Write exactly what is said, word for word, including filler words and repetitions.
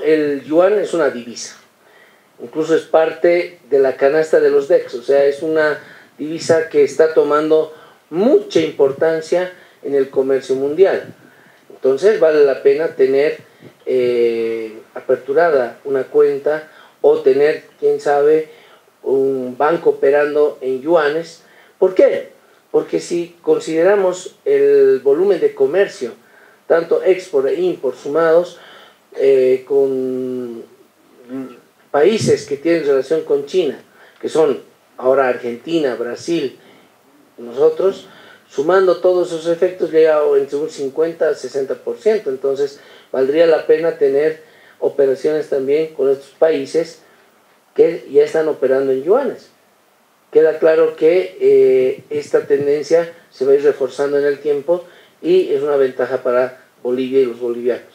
el yuan es una divisa, incluso es parte de la canasta de los D E X, o sea, es una divisa que está tomando mucha importancia en el comercio mundial. Entonces vale la pena tener eh, aperturada una cuenta o tener, quién sabe, un banco operando en yuanes. ¿Por qué? Porque si consideramos el volumen de comercio, tanto export e import sumados, eh, con países que tienen relación con China, que son ahora Argentina, Brasil, nosotros, sumando todos esos efectos llega entre un cincuenta a sesenta por ciento, entonces valdría la pena tener operaciones también con estos países que ya están operando en yuanes. Queda claro que eh, esta tendencia se va a ir reforzando en el tiempo y es una ventaja para Bolivia y los bolivianos.